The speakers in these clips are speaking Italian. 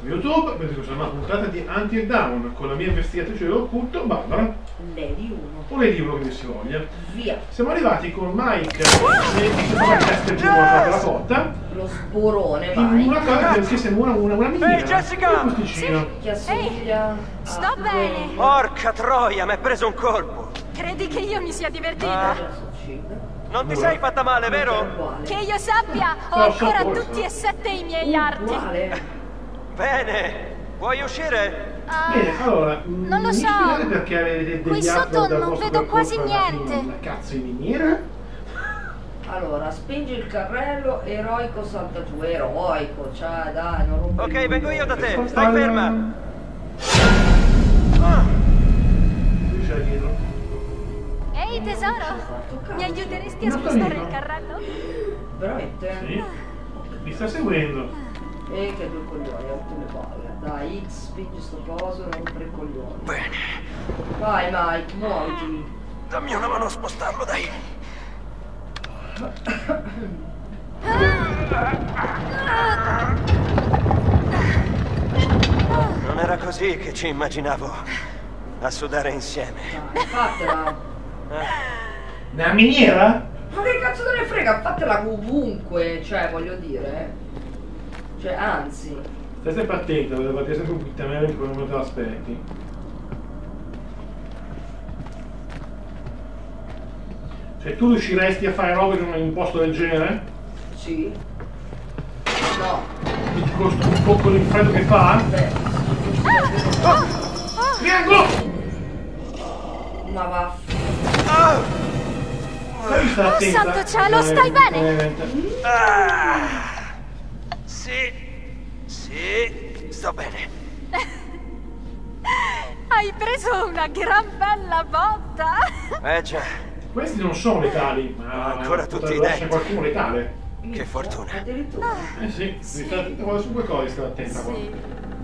YouTube, per una puntata di Until Dawn con la mia investigatrice dell'occulto, Barbara. Lady 1. O Lady 1 che vi si voglia. Via. Siamo arrivati con Mike che fa testa giù la cotta. Lo sborone, In Mike. una cosa che sembra una miniera. Ehi, Jessica! Un posticino. Che assomiglia sto bene. Porca troia, mi hai preso un colpo! Credi che io mi sia divertita? Non ti sei fatta male, vero? Che io sappia, ho ancora tutti e 7 i miei arti. Uguale. Bene, vuoi uscire? Bene, allora, non lo mi so. spiegate perché avete Qui degli sotto artwork dal non vostro vedo quasi percorso alla niente. fine? La cazzo di miniera? Allora, spingi il carrello, eroico salta giù. Eroico, cioè dai, non rompi. Ok, vengo io da te, stai ferma! Qui c'è dietro. Ehi tesoro, mi aiuteresti a spostare il carrello? Veramente? Sì. Mi sta seguendo. E che due coglioni, rotto le palle. Dai, X, spingi sto coso e non rompere i coglioni. Bene, Vai Mike, muoviti. dammi una mano a spostarlo, dai! Non era così che ci immaginavo a sudare insieme. Dai, fatela. Nella miniera? Ma che cazzo te ne frega? Fatela ovunque, cioè, voglio dire. Cioè, anzi. Stai sempre attento, deve partire sempre un pittamento come non te l'aspetti. Cioè tu riusciresti a fare robe in un posto del genere? Sì. No. Quindi costa un po' con il freddo che fa? Beh. Triangolo! Ma va. Devi stare attenta. santo cielo, stai bene? Sì, sto bene. Hai preso una gran bella botta. Già, Questi non sono letali, ma Ancora tutti potrebbe essere dentro. qualcuno letale. che fortuna. Addirittura. Eh sì, devi stare attenta quando su due cose, stai attenta qua. Sì.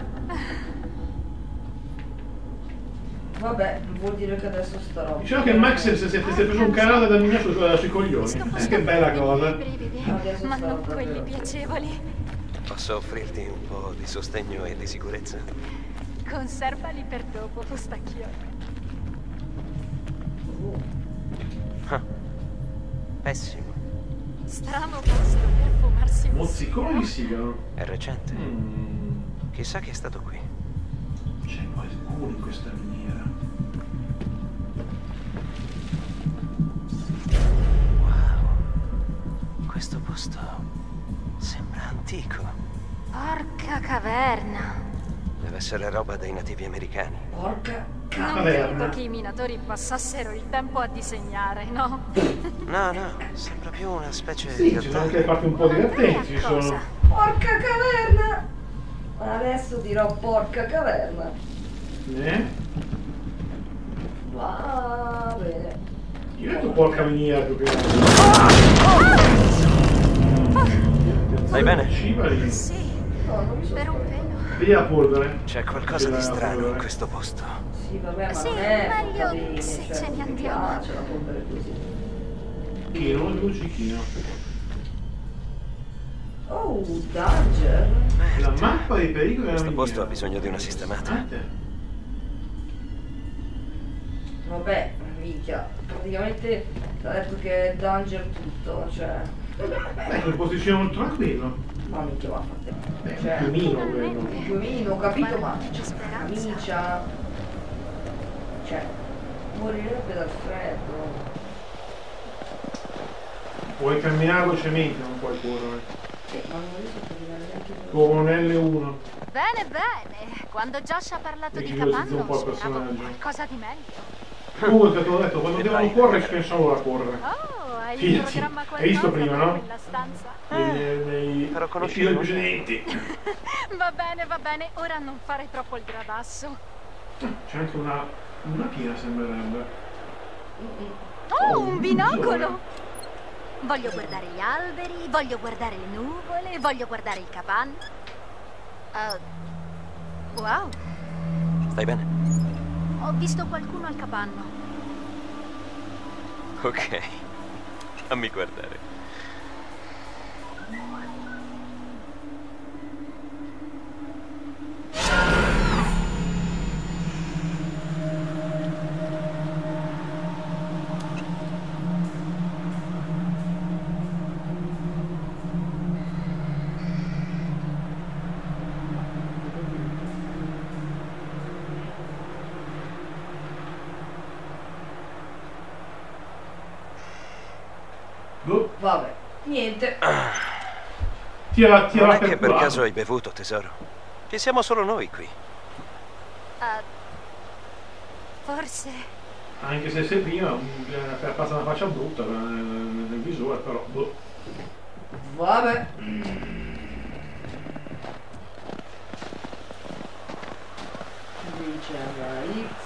Vabbè, vuol dire che adesso starò. Diciamo che Max si è preso un canale da mia sui coglioni. Sto Che bella cosa. brividi, Adesso ma stavo non quelli davvero. piacevoli. Posso offrirti un po' di sostegno e di sicurezza? Conservali per dopo, fustacchione. Pessimo. Strano posto per fumarsi un Mozziconi di sigaro. sigaro. È recente. Chissà chi è stato qui. C'è qualcuno in questa miniera. Wow. Questo posto sembra antico. Porca caverna. Deve essere roba dei nativi americani. Porca Non Caverna. credo che i minatori passassero il tempo a disegnare, no? No, sembra più una specie Sì, di ci sono anche le altare. parti un po' divertenti, ci sono. Cosa? Porca caverna! Adesso dirò porca caverna. Va bene. Io ho detto porca miniera più che Stai bene? Cibali. Sì, No, non mi sono per un spaventato. pelo. Via la polvere. C'è qualcosa di strano in questo posto. Sì, vabbè, ma Sì, non è meglio fatta bene, se cioè, ce ne non mi andiamo. piace la polvere così. Chino, il luccichino. Oh, Danger. La mappa dei pericoli della Questo miniera. posto ha bisogno di una sistemata. Vabbè, minchia. Praticamente ti ha detto che è Danger tutto, cioè. Beh, un posticino molto tranquillo. Ma minchia va a fare. Beh, Cioè, un piumino quello. un piumino, ho capito, ma Che speranza. camicia. Cioè, morirebbe dal freddo. Puoi camminare velocemente, non puoi correre. Ma non riesco a camminare neanche più. Come un L1. Bene, bene. Quando Josh ha parlato E di velocizza un capanno, po' il speravo personaggio. qualcosa di meglio. Comunque, te l'ho detto, quando Che devono vai, correre, vai. ci pensano loro a correre. Oh, hai in Fidati. programma Hai qualcosa visto prima, per no? quella stanza? Nei Però nei film conosciamo. precedenti. Va bene, ora non fare troppo il gradasso. C'è anche una pira, sembrerebbe. Oh, un binocolo! Voglio guardare gli alberi, voglio guardare le nuvole, voglio guardare il capanno. Wow, Stai bene? ho visto qualcuno al capanno. Ok. Fammi guardare. Vabbè, niente. Tira Non è per che per culo. caso hai bevuto, tesoro? Ci siamo solo noi qui. Forse. Anche se prima passa una faccia brutta nel visore, però boh. Vabbè. Dice la X.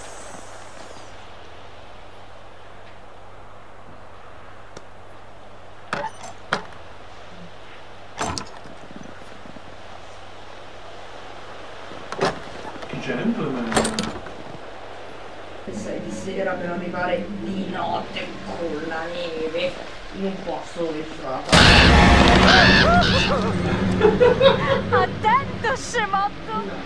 Che gentleman. E sei di sera per arrivare di notte con la neve in un posto dove ci sono Attento, scemotto!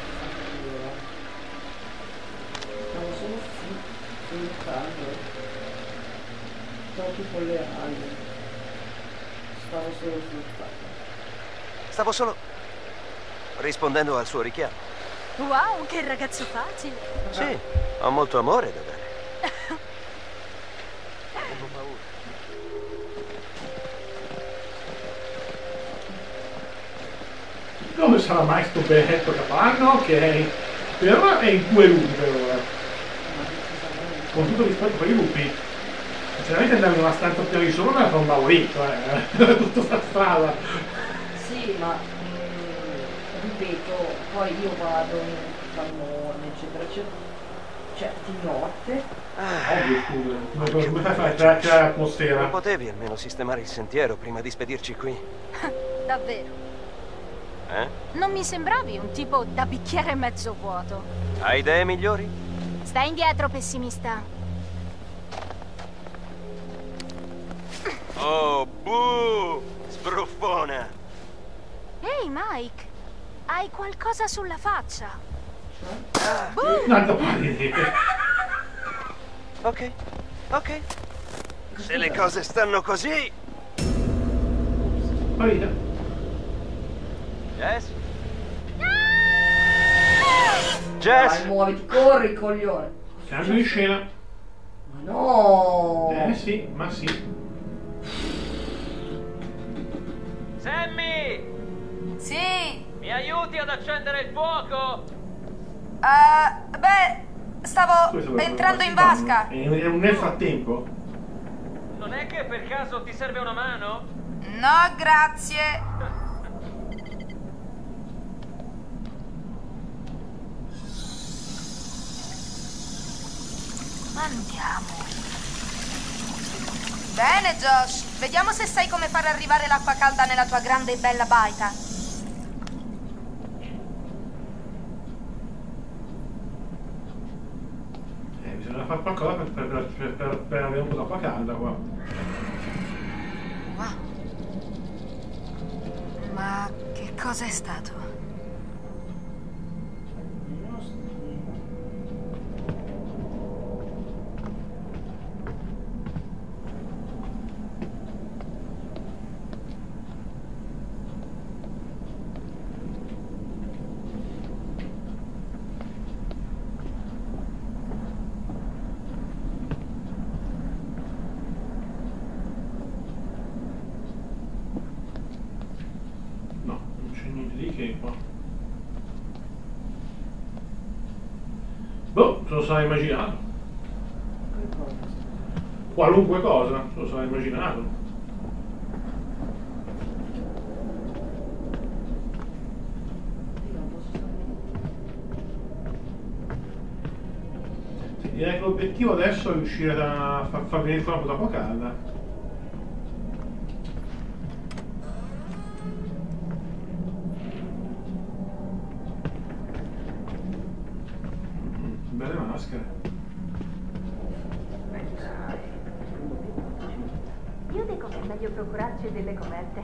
Stavo solo sul caso. Stavo più con le ali. Stavo solo sul caso. Stavo solo rispondendo al suo richiamo. Wow, che ragazzo facile! Sì, ho molto amore da dare. Avevo paura. Dove sarà mai sto benedetto capanno che è per ora è in 2 lupi per ora. Con tutto rispetto per i lupi. Sinceramente andare in una stanza piena di solo era un favorito, tutta sta strada. Sì, ma ripeto, poi io vado in cannone, eccetera, eccetera. Cioè, di notte. Ovvio, scusa. Come fai a fare creare Non l'atmosfera? potevi almeno sistemare il sentiero prima di spedirci qui? Davvero. Eh? Non mi sembravi un tipo da bicchiere mezzo vuoto. Hai idee migliori? Stai indietro, pessimista. Oh, buh! Sbruffona! Ehi, Mike. Hai qualcosa sulla faccia. Un'altra pallina. Ok, ok. Se le cose stanno così... Pallina. Jess? Dai, Jess? muoviti, corri, coglione. Cambio di scena. Ma no! Sì, ma sì. Sammy! Sì, Mi aiuti ad accendere il fuoco? beh, stavo Questo è entrando in partito. vasca. E nel frattempo. Non è che per caso ti serve una mano? No, grazie. Andiamo. Bene, Josh. Vediamo se sai come far arrivare l'acqua calda nella tua grande e bella baita. Bisogna fare qualcosa per avere un po' d'acqua calda qua. Wow. Ma che cosa è stato? No, non c'è niente di che qua. Boh, se lo sarà immaginato. Qualunque cosa, se lo sarà immaginato. Sì, direi che l'obiettivo adesso è riuscire a far venire fuori un po' d'acqua calda. Belle maschere. Io dico che è meglio procurarci delle coperte.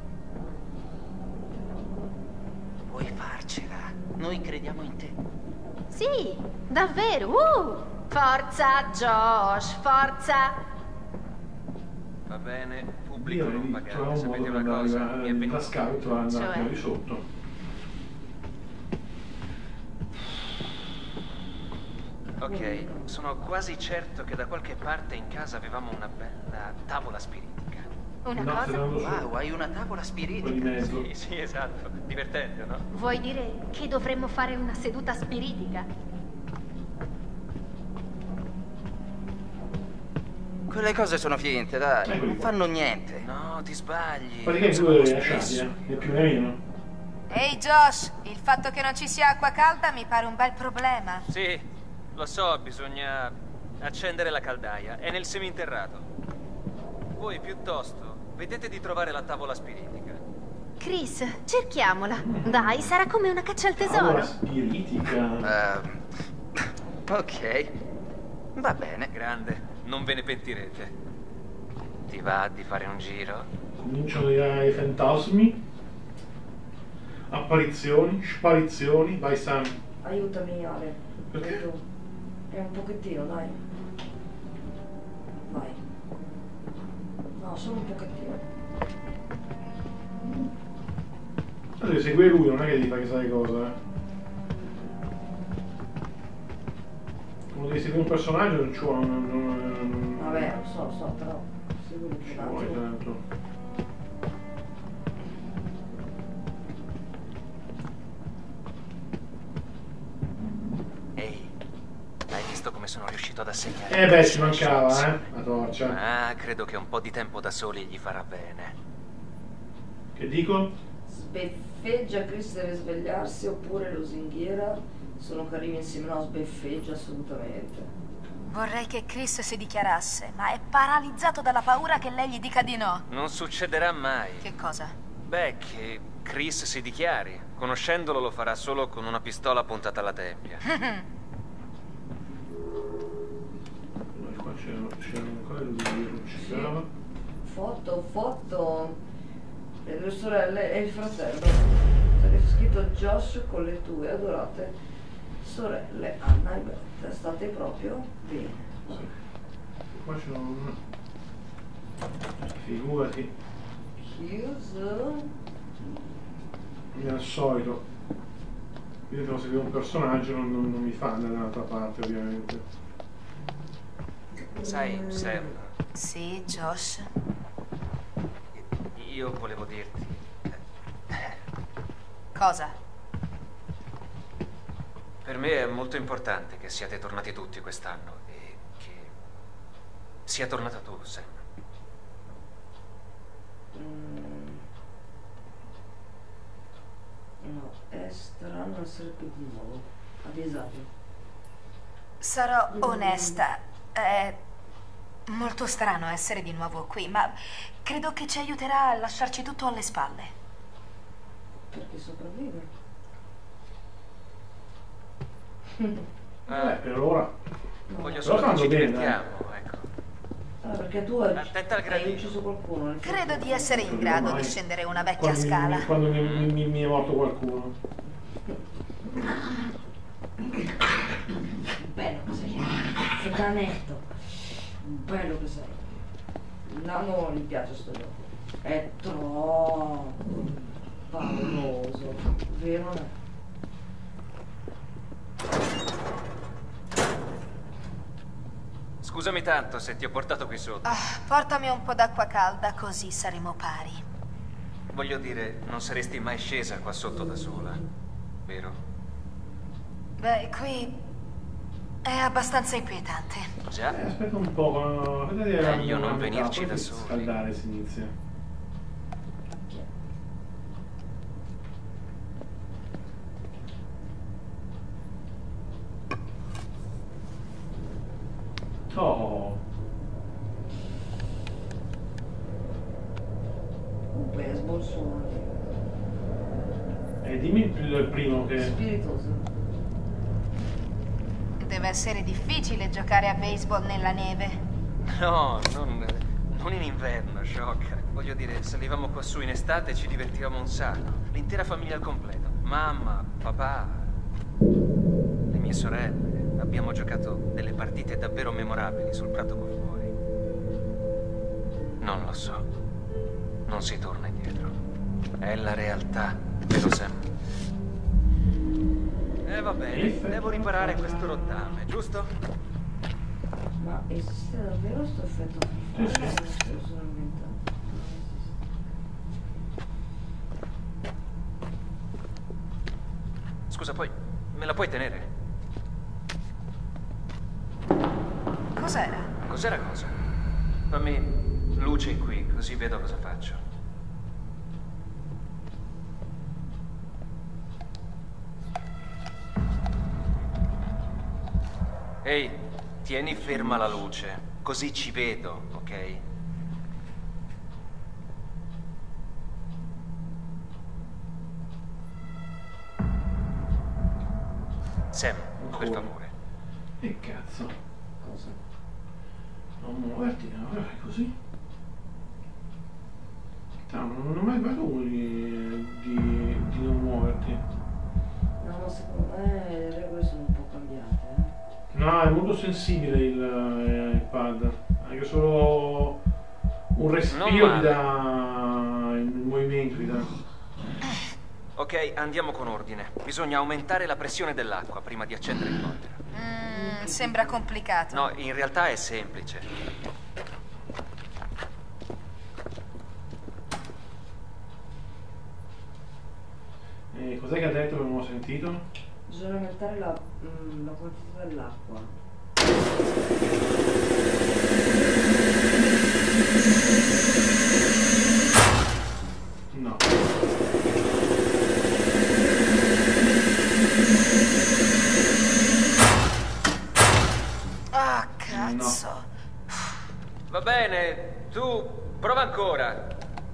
Puoi farcela. Noi crediamo in te. Sì, davvero. Forza, Josh, forza. Va bene, pubblico non Direi pagare. troviamo un modo Sapete per una cosa? andare Mi è da venuto. scout a andare Cioè? di sotto. Ok, sono quasi certo che da qualche parte in casa avevamo una bella tavola spiritica. Una No, cosa? Wow, hai una tavola Quello di spiritica. mezzo. Sì, sì, esatto. Divertente, no? Vuoi dire che dovremmo fare una seduta spiritica? Quelle cose sono finte, dai. Eccoli Non qua. fanno niente. No, ti sbagli. Praticamente tu devi lasciarti, né più né meno. Ehi Josh, il fatto che non ci sia acqua calda mi pare un bel problema. Sì, lo so, bisogna accendere la caldaia. È nel seminterrato. Voi piuttosto vedete di trovare la tavola spiritica. Chris, cerchiamola. Dai, sarà come una caccia al Tavola tesoro. spiritica. Ok. Va bene. Grande, non ve ne pentirete. Ti va di fare un giro? Cominciano i fantasmi. Apparizioni, sparizioni. Vai Sam. Aiutami Ale. Perché? Vedo. È un pochettino, dai. Vai. No, solo un pochettino. Devi seguire lui, non è che devi fare chissà che cosa, eh. Quando devi seguire un personaggio non ci vuole. Vabbè, lo so, però. Segui Ci un vuole attimo. tanto. Ehi, hai visto come sono riuscito ad assegnare? Eh beh, ci mancava, la torcia. Ah, credo che un po' di tempo da soli gli farà bene. Che dico? Sbeffeggia, Chris deve svegliarsi oppure lusinghiera. Sono carini insieme, no, sbeffeggia assolutamente. Vorrei che Chris si dichiarasse, ma è paralizzato dalla paura che lei gli dica di no. Non succederà mai. Che cosa? Beh, che Chris si dichiari. Conoscendolo lo farà solo con una pistola puntata alla tempia. Qua c'era ancora lui, non ci stava. Foto. Le due sorelle e il fratello. C'è scritto Josh con le tue adorate sorelle Anna e Beth. State proprio bene. Sì. Qua c'è un... Figurati. Chiuso. Come al solito. Io devo seguire un personaggio, non mi fa andare dall'altra parte ovviamente. Sai, Sam, Sì, Josh. io volevo dirti... Cosa? Per me è molto importante che siate tornati tutti quest'anno e che sia tornata tu, Sam. No, è strano essere qui di nuovo. A disagio. Sarò onesta. È molto strano essere di nuovo qui, ma credo che ci aiuterà a lasciarci tutto alle spalle. Perché sopravvive. Per ora. Voglio Però solo che stanno ci bene, divertiamo, ecco. Perché tu hai Attenta al hai gradino. ucciso qualcuno. nel Credo frattempo. di essere in grado di scendere una vecchia Quando scala. quando mi è morto qualcuno. Bello che sei. Fetanetto. Bello che sei. No, non gli piace sto gioco. È troppo pauroso. Vero? Non è? Scusami tanto se ti ho portato qui sotto. Portami un po' d'acqua calda, così saremo pari. Voglio dire, non saresti mai scesa qua sotto da sola, vero? Beh, qui è abbastanza inquietante. Già. Aspetta un po', Meglio non venirci da poi soli. Scaldare si inizia. Oh, Un baseball suona. dimmi il primo che... Spiritoso. Deve essere difficile giocare a baseball nella neve. No, non in inverno, sciocca. Voglio dire, salivamo qua su in estate e ci divertivamo un sacco. L'intera famiglia al completo. Mamma, papà, le mie sorelle. Abbiamo giocato delle partite davvero memorabili sul prato qua fuori. Non lo so. Non si torna indietro. È la realtà, vero Sam? Va bene, devo riparare questo rottame, giusto? Ma esiste davvero sto effetto? Sì, sì. Non me lo sono inventato. Scusa, poi me la puoi tenere? Cos'era? Cos'era cosa? Fammi luce qui, così vedo cosa faccio. Ehi, tieni ferma la luce, così ci vedo, ok? Sam, per favore. E cazzo. Cosa? Non muoverti, no? Così. Non ho mai paura di non muoverti. No, ma secondo me le regole sono un po' cambiate, No, è molto sensibile il pad. Anche solo un respiro ti dà il movimento, ti dà. Ok, andiamo con ordine. Bisogna aumentare la pressione dell'acqua prima di accendere il boiler. Sembra complicato. No, in realtà è semplice. Cos'è che ha detto che non ho sentito? Bisogna aumentare la quantità dell'acqua. No. Ah, cazzo. Va bene, tu prova ancora.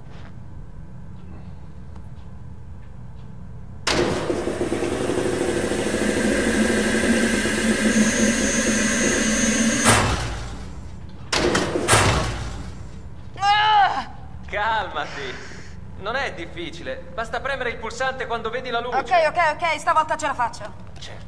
Calmati. Non è difficile. Basta premere il pulsante quando vedi la luce. Ok, stavolta ce la faccio. Certo.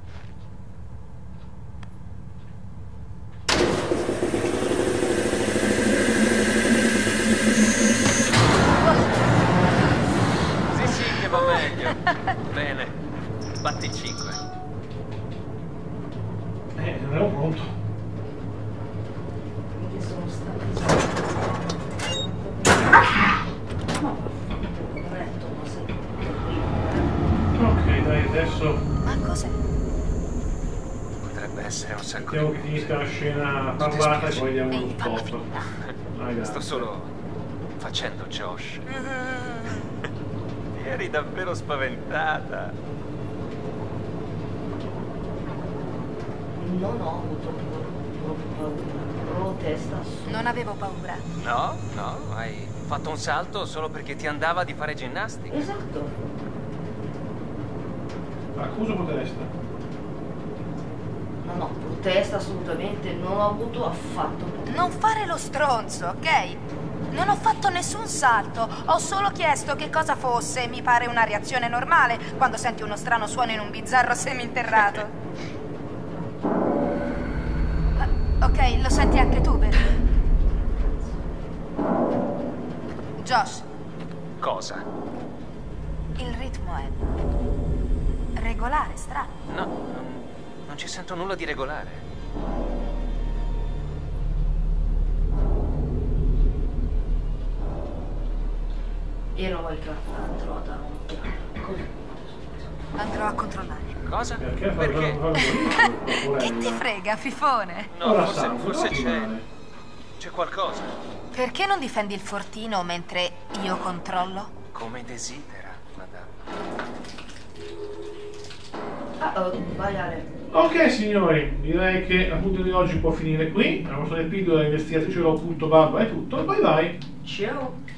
Sì, che va meglio. Bene. Batti 5. Non ero pronto. Quindi sono stati... Ok, dai, adesso Ma cos'è? Potrebbe essere un sacco speriamo di... che finisca la scena parlata e poi diamo uno Falla stop. finita. Sto solo facendo Josh. Eri davvero spaventata. Non ho avuto proprio paura, testa su. Non avevo paura. No, hai fatto un salto solo perché ti andava di fare ginnastica. Esatto. Accuso protesta. No, protesta assolutamente, non ho avuto affatto paura. Non fare lo stronzo, ok? Non ho fatto nessun salto, ho solo chiesto che cosa fosse e mi pare una reazione normale quando senti uno strano suono in un bizzarro seminterrato. Ok, lo senti anche tu, vero? Josh, Cosa? il ritmo è regolare, strano. No, non ci sento nulla di regolare. Io non voglio andrò a dare un'occhiata. Andrò a controllare. Cosa? Perché? Che ti frega, fifone? No, Ora forse c'è qualcosa. Perché non difendi il fortino mentre io controllo? Come desidera, madame. Vai Ale. Ok signori, direi che la puntata di oggi può finire qui. La nostra episodio dell'investigatrice.babba è tutto. Bye bye. Ciao.